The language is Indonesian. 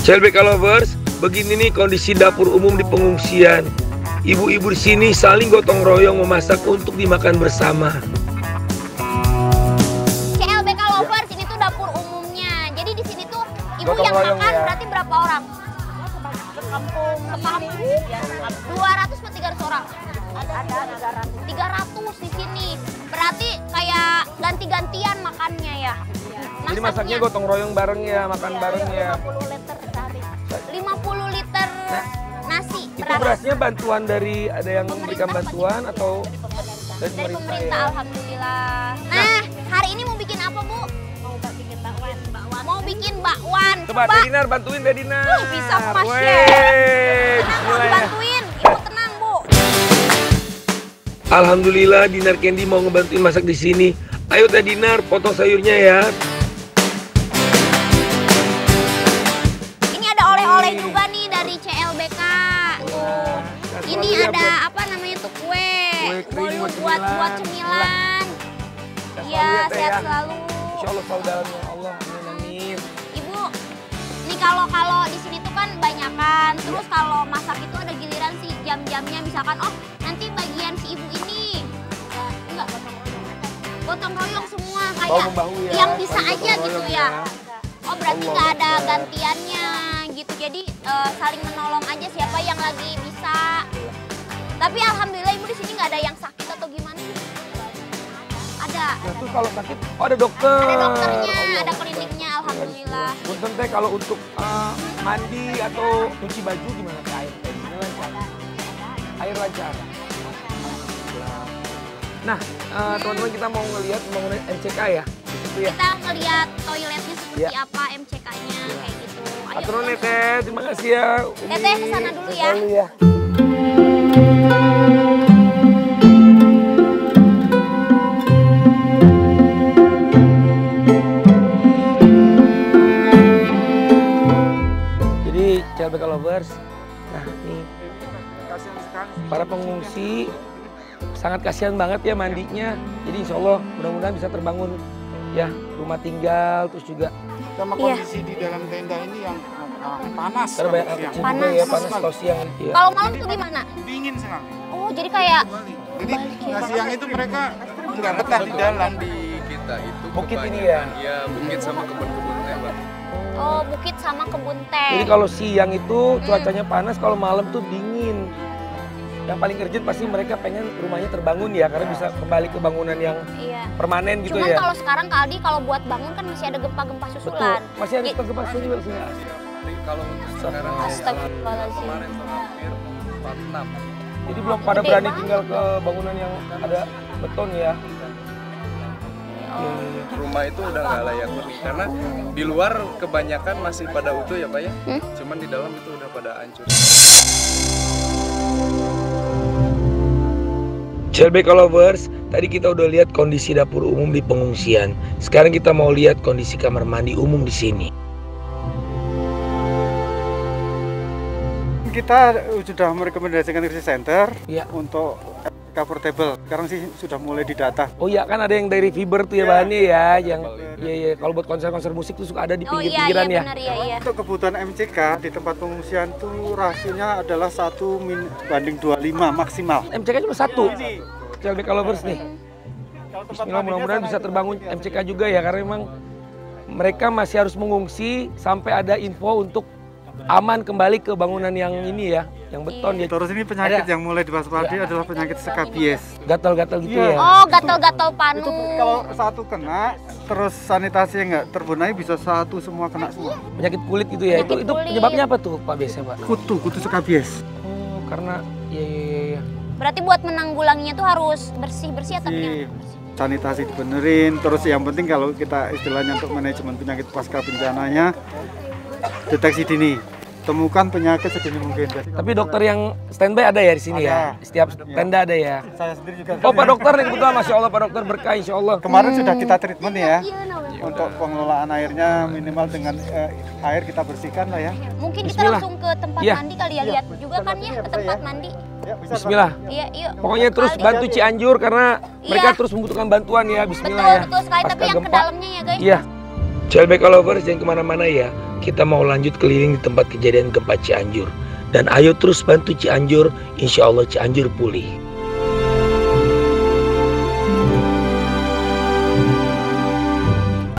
CLBK Lovers, begini nih kondisi dapur umum di pengungsian. Ibu-ibu di sini saling gotong royong memasak untuk dimakan bersama. CLBK Lovers, ini tuh dapur umumnya. Jadi di sini tuh ibu Gotong yang royong makan ya. berarti berapa orang? Sekampung 200 atau 300 orang? Ada 300 di sini. Berarti kayak ganti-gantian makannya ya. Jadi masaknya gotong royong bareng ya, makan bareng ya. 50 liter sehari. 50 liter nasi. Itu berasnya bantuan dari, ada yang memberikan bantuan atau dari Dari pemerintah pemerintah, ya? alhamdulillah. Nah, hari ini mau bikin apa, Bu? Mau bikin bakwan. Coba Teh Dinar, bantuin Teh Dinar. Bisa Mas Wey, Chef. Tenang, mau bismillah ya. dibantuin. Ibu tenang, Bu. Alhamdulillah Dinar Candy mau ngebantuin masak di sini. Ayo Teh Dinar, potong sayurnya ya. Ini ada oleh-oleh juga nih dari CLBK. Tuh. Ini ada apa namanya tuh kue. Kue krim Bolu buat cemilan. Iya, sehat selalu. Insya Allah selalu dalam Allah. Amin, amin. Ibu, nih kalau di sini tuh kan banyakan. Terus kalau masak itu ada giliran sih jam-jamnya. Misalkan, oh nanti bagian si ibu ini. Enggak, gotong royong semua kayak Bahu-membahu ya, yang bisa saling aja gotong gitu royong ya. ya. Oh berarti Allah nggak ada Akbar. gantiannya gitu. Jadi saling menolong aja siapa yang lagi bisa. Tapi alhamdulillah ibu di sini nggak ada yang sakit atau gimana? Ada. Nah tuh kalau sakit, oh ada dokter. Ada dokternya, Allah. ada kliniknya, alhamdulillah. Punten Teh, kalau untuk mandi atau cuci baju gimana Teh? Air Teh ini lancar. Air lancar. Nah, teman-teman kita mau ngelihat pembangunan MCK ya. Di situ ya. Kita ngeliat toiletnya seperti Ya. apa, MCK-nya kayak gitu. Ayo. Aturan ya Teh, terima kasih ya. Umi. Teh kesana dulu ya. Dulu ya. Jadi CLBK Lovers, nah ini para pengungsi sangat kasihan banget ya mandinya. Jadi insya Allah mudah-mudahan bisa terbangun ya rumah tinggal, terus juga Sama Iya. kondisi di dalam tenda ini yang panas. karena banyak kalau anak siang. kecil juga Panas. ya, panas kalau siang ya. Kalau malam tuh gimana? Dingin sekali. Oh jadi kayak Jadi siang itu mereka nggak betah di dalam. Di kita itu Bukit ini kebanyakan, ya? ya bukit sama kebun-kebun teh, Pak. oh bukit sama kebun teh. Jadi kalau siang itu cuacanya panas, kalau malam tuh dingin. Yang paling urgent pasti mereka pengen rumahnya terbangun ya, karena bisa kembali ke bangunan yang Iya. permanen gitu Cuman ya. kalau sekarang Kak Aldi kalau buat bangun kan masih ada gempa-gempa Betul, susulan. masih ada gempa juga di sini. Tapi kalau untuk sekarang Astagfirullahaladzim. kemarin tuh hampir 46. Jadi belum pada Gede berani banget. tinggal ke bangunan yang ada beton ya. Rumah itu udah nggak layak huni karena di luar kebanyakan masih pada utuh ya Pak ya. Cuman di dalam itu udah pada hancur. CLBK Lovers, tadi kita udah lihat kondisi dapur umum di pengungsian. Sekarang kita mau lihat kondisi kamar mandi umum di sini. Kita sudah merekomendasikan krisis center Ya. untuk portable. Sekarang sih sudah mulai didata. Oh iya kan ada yang dari fiber tuh ya bahannya ya, yang iya kalau buat konser-konser musik tuh suka ada di Oh iya iya pinggir-pinggiran ya. benar iya. Untuk kebutuhan MCK di tempat pengungsian tuh rasionya adalah 1:25 maksimal. MCK cuma satu. CLBK Lovers nih. Bismillah, mudah-mudahan bisa terbangun MCK juga ya, karena memang mereka masih harus mengungsi sampai ada info untuk aman kembali ke bangunan yang ini ya, yang beton ya. Terus ini penyakit Ada. yang mulai diwaspadai adalah penyakit skabies. Gatal-gatal gitu Iya. ya. Oh gatal-gatal panu. Itu kalau satu kena, terus sanitasi yang nggak terbenahi bisa satu semua kena semua. Penyakit kulit gitu ya. Penyakit Itu kulit. penyebabnya apa tuh Pak biasanya Pak? Kutu skabies. Oh, karena iya. Berarti buat menanggulanginya tuh harus bersih-bersih atau Iya. gimana? Sanitasi dibenerin, terus yang penting kalau kita istilahnya untuk manajemen penyakit pasca bencananya, deteksi dini, temukan penyakit sedini mungkin. Tapi dokter yang standby ada ya di sini ya? Ada. Setiap tenda ada ya? Saya sendiri juga. Oh Pak Dokter nih kebetulan, Masya Allah Pak Dokter berkah Insya Allah. Kemarin sudah kita treatment ya, Iya, untuk pengelolaan airnya minimal dengan air kita bersihkan lah ya. Mungkin kita Bismillah. langsung ke tempat Iya. mandi kali ya, lihat juga kan ya ke tempat mandi. Ya, bisa, Bismillah. Iya, yuk. Pokoknya terus Kali. bantu Cianjur karena mereka Iya. terus membutuhkan bantuan ya. Betul, Bismillah ya. betul sekali. Tapi Pasca yang ke gempa. dalamnya ya guys. Iya. CLBK Lovers jangan kemana-mana ya. kita mau lanjut keliling di tempat kejadian gempa Cianjur. Dan ayo terus bantu Cianjur, insya Allah Cianjur pulih.